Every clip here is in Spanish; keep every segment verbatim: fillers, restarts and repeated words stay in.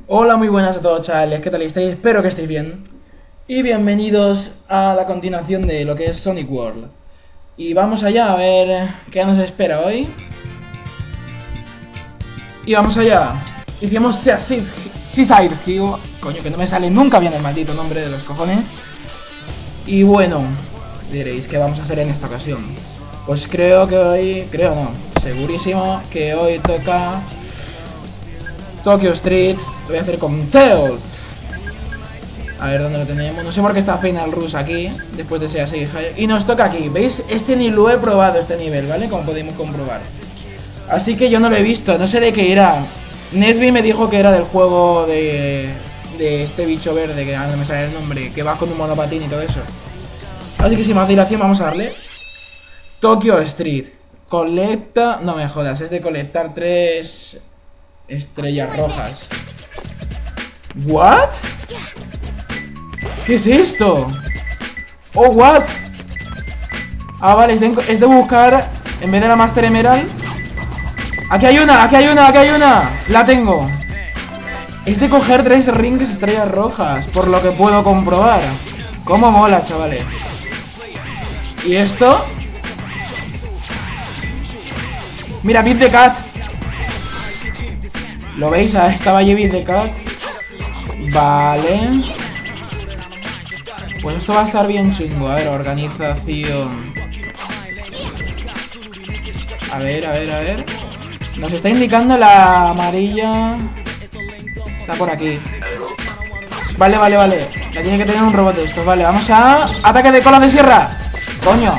Hola, muy buenas a todos, chavales, ¿qué tal estáis? Espero que estéis bien. Y bienvenidos a la continuación de lo que es Sonic World. Y vamos allá a ver qué nos espera hoy. Y vamos allá. Hicimos Seaside Hill. Coño, que no me sale nunca bien el maldito nombre de los cojones. Y bueno, diréis, ¿qué vamos a hacer en esta ocasión? Pues creo que hoy, creo no, segurísimo que hoy toca Tokyo Street. Lo voy a hacer con Tails. A ver dónde lo tenemos. No sé por qué está Final Rush aquí, después de ese así. Y nos toca aquí. ¿Veis? Este ni lo he probado, este nivel, ¿vale? Como podemos comprobar. Así que yo no lo he visto, no sé de qué era. Nesby me dijo que era del juego de, de este bicho verde, que no me sale el nombre, que va con un monopatín y todo eso. Así que sin más dilación vamos a darle. Tokyo Street. Colecta... No me jodas, es de colectar tres estrellas rojas. ¿What? ¿Qué es esto? Oh, what? Ah, vale, es de, es de buscar. En vez de la Master Emerald. Aquí hay una, aquí hay una, aquí hay una. La tengo. Es de coger tres rings estrellas rojas, por lo que puedo comprobar. Cómo mola, chavales. ¿Y esto? Mira, Beat the Cat. ¿Lo veis? Estaba allí Beat the Cat. Vale. Pues esto va a estar bien chungo. A ver, organización. A ver, a ver, a ver. Nos está indicando la amarilla. Está por aquí. Vale, vale, vale. La tiene que tener un robot de estos. Vale, vamos a... ¡Ataque de cola de sierra! ¡Coño!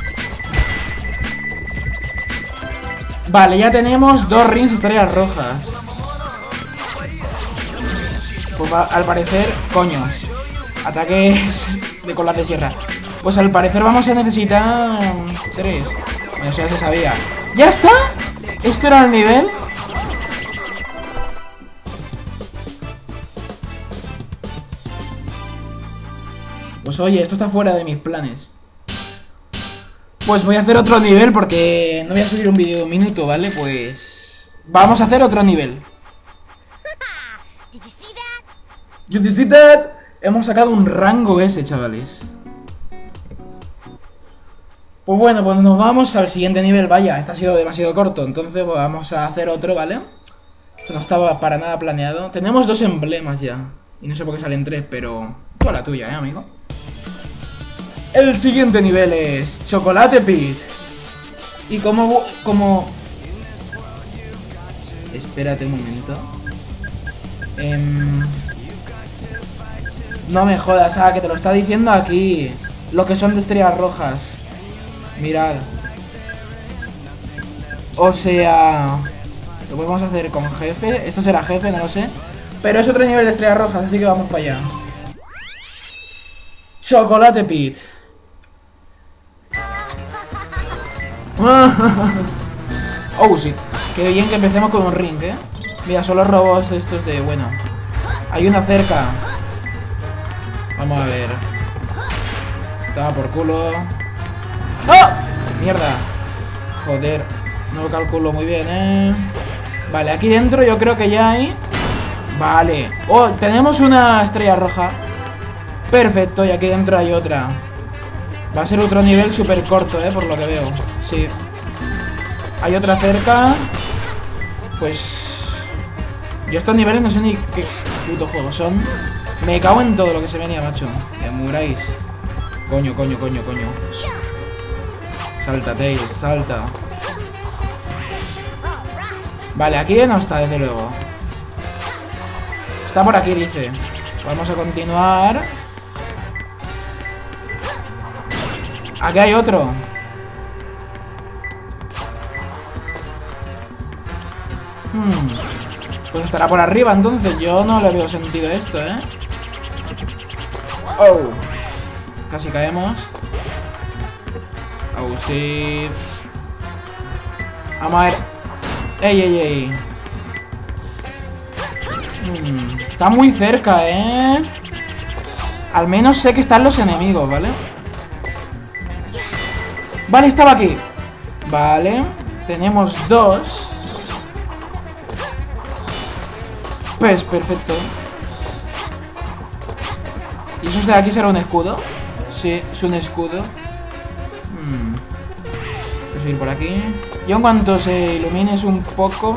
Vale, ya tenemos dos rings estrellas rojas. Pues va, al parecer... Coño. Ataques de cola de sierra. Pues al parecer vamos a necesitar... Tres. Bueno, eso ya se sabía. ¡Ya está! ¿Esto era el nivel? Pues oye, esto está fuera de mis planes. Pues voy a hacer otro nivel porque no voy a subir un vídeo de un minuto, ¿vale? Pues... Vamos a hacer otro nivel. Did you see that? Hemos sacado un rango ese, chavales. Pues bueno, pues nos vamos al siguiente nivel. Vaya, este ha sido demasiado corto. Entonces pues vamos a hacer otro, ¿vale? Esto no estaba para nada planeado. Tenemos dos emblemas ya. Y no sé por qué salen tres, pero... Tú a la tuya, ¿eh, amigo? El siguiente nivel es Chocolate Pit. Y como... como... Espérate un momento. Em... No me jodas, ah, que te lo está diciendo aquí. Lo que son de estrellas rojas. Mirad. O sea... Lo podemos hacer con jefe. Esto será jefe, no lo sé. Pero es otro nivel de estrellas rojas, así que vamos para allá. Chocolate Pit. Oh, sí. Qué bien que empecemos con un ring, ¿eh? Mira, son los robots estos de... Bueno. Hay una cerca. Vamos a ver. Toma por culo. ¡Oh! Mierda. Joder. No lo calculo muy bien, ¿eh? Vale, aquí dentro yo creo que ya hay... Vale. Oh, tenemos una estrella roja. Perfecto, y aquí dentro hay otra. Va a ser otro nivel súper corto, ¿eh? Por lo que veo. Sí. Hay otra cerca. Pues... Yo estos niveles no sé ni qué puto juego son. Me cago en todo lo que se venía, macho. Que muráis. Coño, coño, coño, coño. Salta, Tails, salta. Vale, aquí no está, desde luego. Está por aquí, dice. Vamos a continuar. Aquí hay otro. Hmm. Pues estará por arriba, entonces. Yo no le veo sentido a esto, ¿eh? Oh. Casi caemos. Oh, sí. Vamos a ver. Ey, ey, ey. Hmm. Está muy cerca, ¿eh? Al menos sé que están los enemigos, ¿vale? Vale, estaba aquí. Vale. Tenemos dos. Pues perfecto. ¿Y eso de aquí será un escudo? Sí, es un escudo. Hmm. Voy a seguir por aquí. Yo en cuanto se ilumines un poco...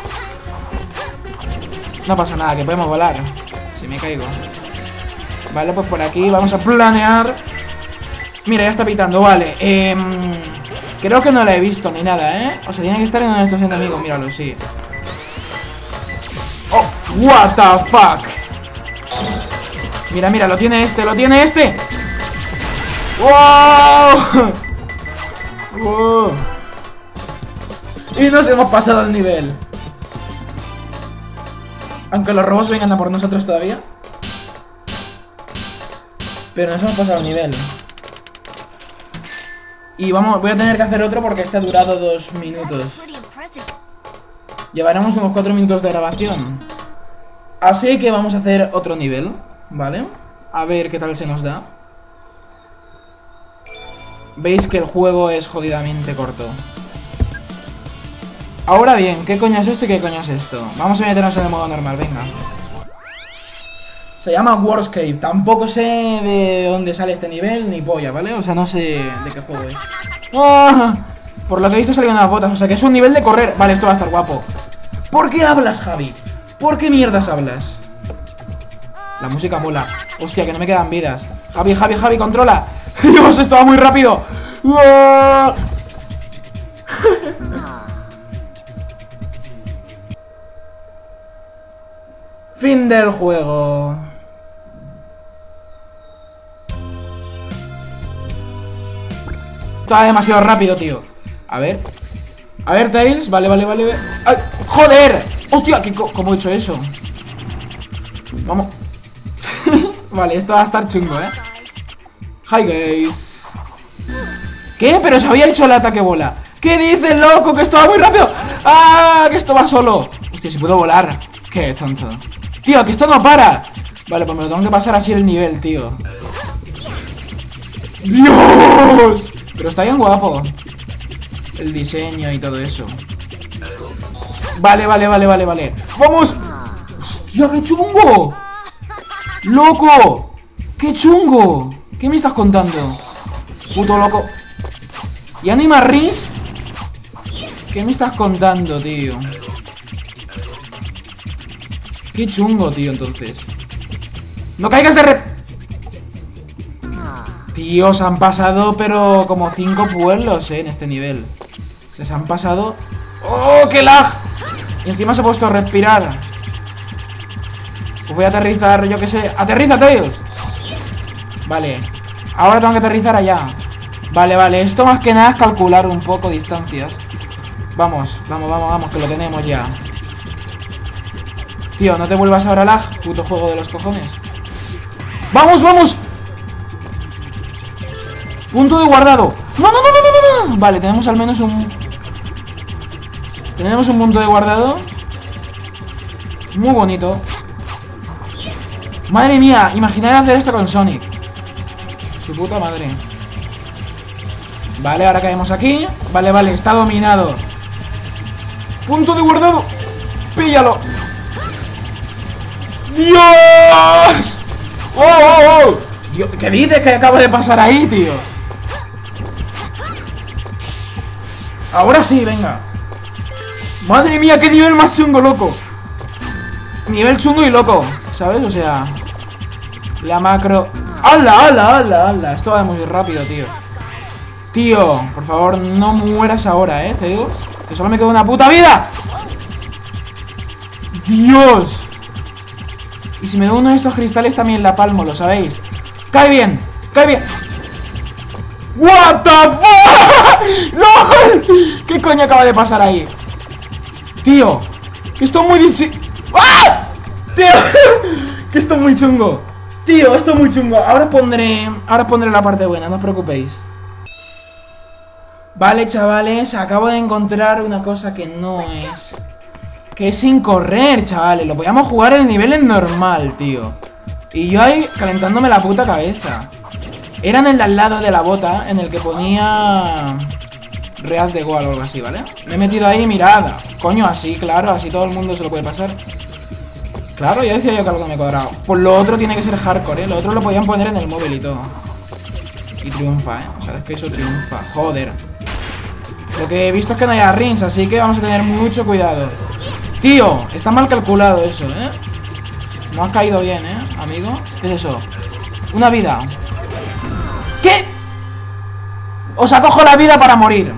No pasa nada, que podemos volar. Si me caigo. Vale, pues por aquí vamos a planear. Mira, ya está pitando, vale. Eh, creo que no la he visto ni nada, ¿eh? O sea, tiene que estar en uno de estos enemigos, míralo, sí. Oh, what the fuck. Mira, mira, lo tiene este, lo tiene este. ¡Wow! ¡Wow! Y nos hemos pasado el nivel. Aunque los robots vengan a por nosotros todavía. Pero nos hemos pasado el nivel. Y vamos, voy a tener que hacer otro porque este ha durado dos minutos. Llevaremos unos cuatro minutos de grabación. Así que vamos a hacer otro nivel, ¿vale? A ver qué tal se nos da. Veis que el juego es jodidamente corto. Ahora bien, ¿qué coño es esto y qué coño es esto? Vamos a meternos en el modo normal, venga. Se llama Wordscape. Tampoco sé de dónde sale este nivel ni polla, ¿vale? O sea, no sé de qué juego es. ¡Oh! Por lo que he visto salieron las botas, o sea que es un nivel de correr. Vale, esto va a estar guapo. ¿Por qué hablas, Javi? ¿Por qué mierdas hablas? La música mola. Hostia, que no me quedan vidas. Javi, Javi, Javi, controla. Dios, esto va muy rápido. ¡Oh! Fin del juego. Está demasiado rápido, tío. A ver. A ver, Tails. Vale, vale, vale. ¡Ay! ¡Joder! ¡Hostia! ¿Qué co ¿Cómo he hecho eso? Vamos. Vale, esto va a estar chungo, ¿eh? Hi, guys. ¿Qué? Pero se había hecho el ataque bola. ¿Qué dices, loco? Que esto va muy rápido. ¡Ah! Que esto va solo. Hostia, si puedo volar. Qué tonto. Tío, que esto no para. Vale, pues me lo tengo que pasar así el nivel, tío. ¡Dios! Pero está bien guapo el diseño y todo eso. Vale, vale, vale, vale, vale. ¡Vamos! ¡Hostia, qué chungo! ¡Loco! ¡Qué chungo! ¿Qué me estás contando? Puto loco. ¿Y Anima Rings? ¿Qué me estás contando, tío? Qué chungo, tío, entonces. ¡No caigas de re... Tío, se han pasado, pero como cinco pueblos, eh, en este nivel. Se, se han pasado... ¡Oh, qué lag! Y encima se ha puesto a respirar. Pues voy a aterrizar, yo qué sé. ¡Aterriza, Tails! Vale. Ahora tengo que aterrizar allá. Vale, vale. Esto más que nada es calcular un poco distancias. Vamos, vamos, vamos, vamos, que lo tenemos ya. Tío, no te vuelvas ahora lag, puto juego de los cojones. ¡Vamos, vamos! Punto de guardado. ¡No, no, no, no, no, no! Vale, tenemos al menos un... Tenemos un punto de guardado. Muy bonito. Madre mía, imaginar hacer esto con Sonic. Su puta madre. Vale, ahora caemos aquí. Vale, vale, está dominado. Punto de guardado. Píllalo. ¡Dios! ¡Oh, oh, oh! Dios, ¿qué dices que acaba de pasar ahí, tío? Ahora sí, venga. Madre mía, qué nivel más chungo, loco. Nivel chungo y loco, ¿sabes? O sea, la macro... ¡Hala, hala, hala, hala! Esto va muy rápido, tío. Tío, por favor, no mueras ahora, ¿eh, Tails? Que solo me queda una puta vida. ¡Dios! Y si me doy uno de estos cristales también la palmo, ¿lo sabéis? ¡Cae bien! ¡Cae bien! ¡What the fuck! ¡No! ¿Qué coño acaba de pasar ahí? Tío, que esto es muy dichi... ¡Ah! Tío, que esto es muy chungo. Tío, esto es muy chungo. Ahora pondré, ahora pondré la parte buena, no os preocupéis. Vale, chavales, acabo de encontrar una cosa que no es... Que es sin correr, chavales. Lo podíamos jugar en el nivel en normal, tío. Y yo ahí calentándome la puta cabeza. Era en el de al lado de la bota, en el que ponía... Real de Goal o algo así, ¿vale? Me he metido ahí, mirada. Coño, así, claro, así todo el mundo se lo puede pasar. Claro, ya decía yo que algo me cuadraba. Pues lo otro tiene que ser hardcore, ¿eh? Lo otro lo podían poner en el móvil y todo. Y triunfa, ¿eh? O sea, es que eso triunfa. Joder. Lo que he visto es que no haya rings, así que vamos a tener mucho cuidado. Tío, está mal calculado eso, ¿eh? No has caído bien, ¿eh, amigo? ¿Qué es eso? Una vida. ¿Qué? Os acojo la vida para morir.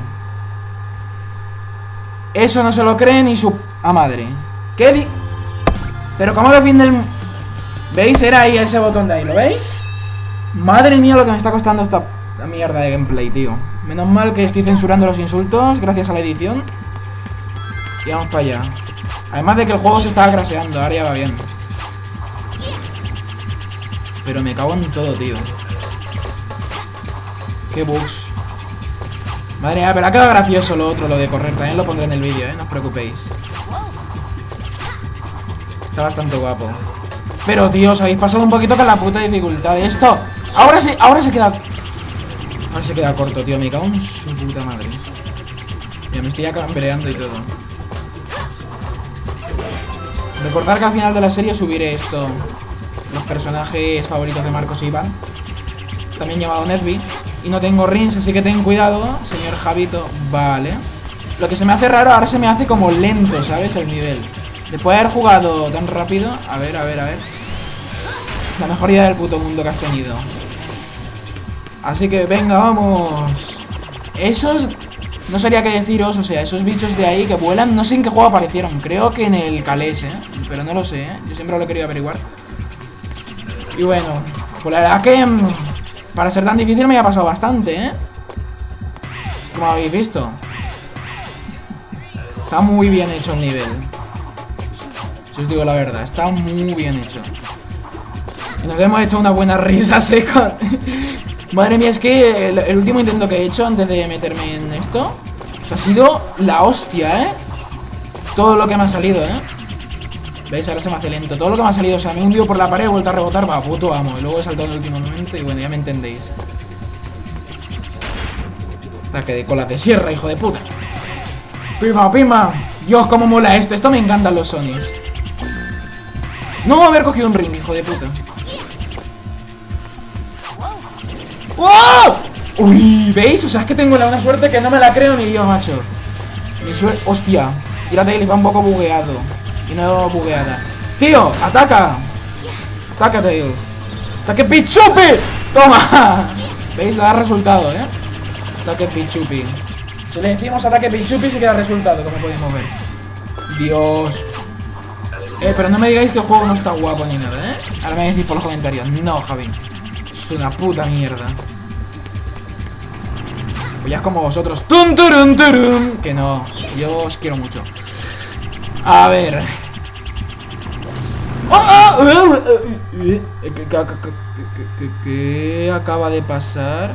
Eso no se lo cree ni su... a madre. ¿Qué di...? Pero ¿cómo que fin del...? ¿Veis? Era ahí ese botón de ahí, ¿lo veis? Madre mía lo que me está costando esta mierda de gameplay, tío. Menos mal que estoy censurando los insultos gracias a la edición. Y vamos para allá. Además de que el juego se estaba craseando, ahora ya va bien. Pero me cago en todo, tío. Qué bugs. Madre mía, pero ha quedado gracioso lo otro, lo de correr. También lo pondré en el vídeo, eh, no os preocupéis. Está bastante guapo. Pero, tío, os habéis pasado un poquito con la puta dificultad de esto. Ahora se, ahora se queda... Ahora se queda corto, tío. Me cago en su puta madre. Mira, me estoy acambreando y todo. Recordad que al final de la serie subiré esto. Los personajes favoritos de Marcos e Iván. También llamado Netby. Y no tengo rings, así que ten cuidado, señor Javito. Vale. Lo que se me hace raro, ahora se me hace como lento, ¿sabes? El nivel. Después de haber jugado tan rápido. A ver, a ver, a ver. La mejor idea del puto mundo que has tenido. Así que venga, vamos. Esos... No sabría qué deciros, o sea, esos bichos de ahí que vuelan, no sé en qué juego aparecieron. Creo que en el Calés, ¿eh? Pero no lo sé, ¿eh? Yo siempre lo he querido averiguar. Y bueno, pues la verdad que... Para ser tan difícil me ha pasado bastante, ¿eh? Como habéis visto. Está muy bien hecho el nivel. Si os digo la verdad, está muy bien hecho. Y nos hemos hecho una buena risa seca. Madre mía, es que el, el último intento que he hecho antes de meterme en esto, o sea, ha sido la hostia, ¿eh? Todo lo que me ha salido, ¿eh? ¿Veis? Ahora se me hace lento. Todo lo que me ha salido, o sea, me he hundido por la pared, he vuelto a rebotar, va, puto amo. Y luego he saltado en el último momento y bueno, ya me entendéis. Ataque de colas de sierra, hijo de puta. Pima, pima. Dios, cómo mola esto. Esto me encantan los Sonys. No haber cogido un ring, hijo de puta. ¡Wow! Uy, ¿veis? O sea, es que tengo la buena suerte que no me la creo ni yo, macho. Mi suerte... Hostia. Y la Tails va un poco bugueado. Y no bugueada. ¡Tío! ¡Ataca! ¡Ataca, Tails! ¡Ataque Pichupi! ¡Toma! ¿Veis? Le da resultado, ¿eh? Ataque Pichupi. Si le decimos ataque Pichupi se queda resultado, como podemos ver. Dios. Eh, pero no me digáis que el juego no está guapo ni nada, ¿eh? Ahora me decís por los comentarios. No, Javi. Es una puta mierda. Pues ya es como vosotros. ¡Tum, turum, turum! Que no. Yo os quiero mucho. A ver. ¡Oh, oh! ¿Qué, qué, qué, qué, qué acaba de pasar?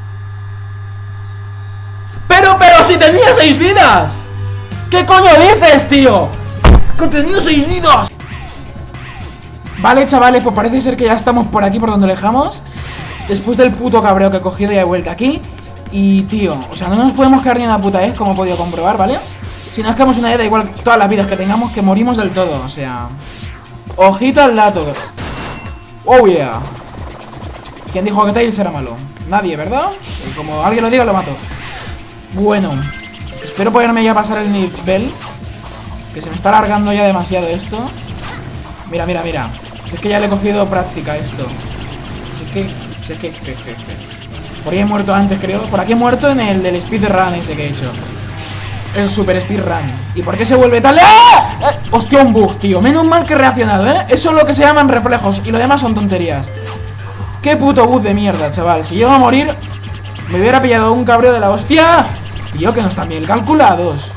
¡Pero, pero! ¡Si tenía seis vidas! ¿Qué coño dices, tío? ¡Que tenía seis vidas! Vale, chavales, pues parece ser que ya estamos por aquí, por donde lo dejamos. Después del puto cabreo que he cogido y he vuelto aquí. Y, tío, o sea, no nos podemos quedar ni en la puta vez, como he podido comprobar, ¿vale? Si nos quedamos una vez, da igual todas las vidas que tengamos, que morimos del todo, o sea... Ojito al dato. Oh, yeah. ¿Quién dijo que Tails era malo? Nadie, ¿verdad? Y como alguien lo diga, lo mato. Bueno, espero poderme ya pasar el nivel, que se me está alargando ya demasiado esto. Mira, mira, mira. Si es que ya le he cogido práctica a esto. Si es que... Si es que... que, que, que. Por ahí he muerto antes, creo. Por aquí he muerto en el del speedrun ese que he hecho. El super speedrun. ¿Y por qué se vuelve tal? ¡Ah! ¡Eh! Hostia, un bug, tío. Menos mal que he reaccionado, ¿eh? Eso es lo que se llaman reflejos. Y lo demás son tonterías. Qué puto bug de mierda, chaval. Si llego a morir, me hubiera pillado un cabreo de la hostia. Tío, que no están bien calculados.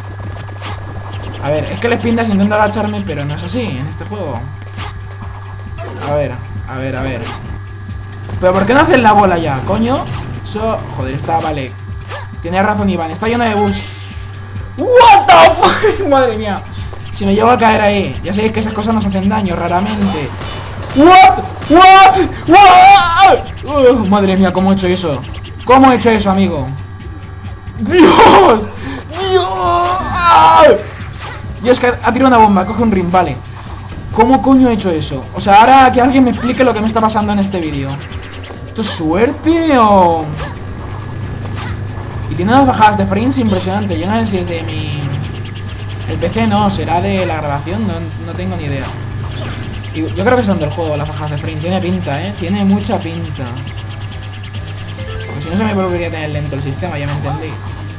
A ver, es que les pintas intenta agacharme, pero no es así en este juego. A ver, a ver, a ver. ¿Pero por qué no hacen la bola ya, coño? Eso... Joder, está, vale. Tiene razón Iván, está lleno de bugs. What the fuck. Madre mía. Si me llevo a caer ahí. Ya sabéis que esas cosas nos hacen daño raramente. What, what, what. Uh, madre mía, ¿cómo he hecho eso? ¿Cómo he hecho eso, amigo? Dios. Dios. Dios, que ha tirado una bomba. Coge un ring, vale. ¿Cómo coño he hecho eso? O sea, ahora que alguien me explique lo que me está pasando en este vídeo. ¿Esto es suerte o...? Y tiene unas bajadas de frames impresionantes. Yo no sé si es de mi... El P C no, será de la grabación, no, no tengo ni idea. Y yo creo que son del juego las bajadas de frame. Tiene pinta, ¿eh? Tiene mucha pinta. Porque si no se me volvería a tener lento el sistema, ya me entendéis.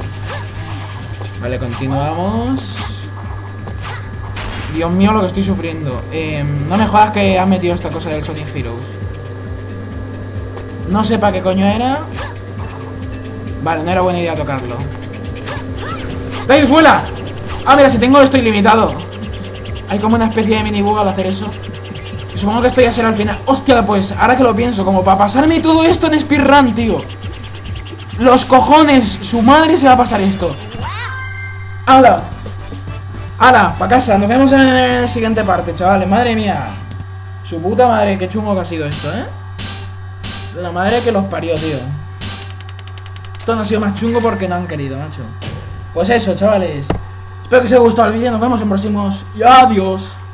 Vale, continuamos. Dios mío, lo que estoy sufriendo. Eh, no me jodas que has metido esta cosa del Sonic Heroes. No sé para qué coño era. Vale, no era buena idea tocarlo. ¡Tails, vuela! Ah, mira, si tengo esto ilimitado. Hay como una especie de minibug al hacer eso. Y supongo que esto ya será al final. Hostia, pues, ahora que lo pienso, como para pasarme todo esto en speedrun, tío. Los cojones, su madre se va a pasar esto. ¡Hala! ¡Hala! Pa' casa, nos vemos en la siguiente parte, chavales. Madre mía. Su puta madre, qué chungo que ha sido esto, ¿eh? La madre que los parió, tío. Esto no ha sido más chungo porque no han querido, macho. Pues eso, chavales. Espero que os haya gustado el vídeo. Nos vemos en próximos. Y adiós.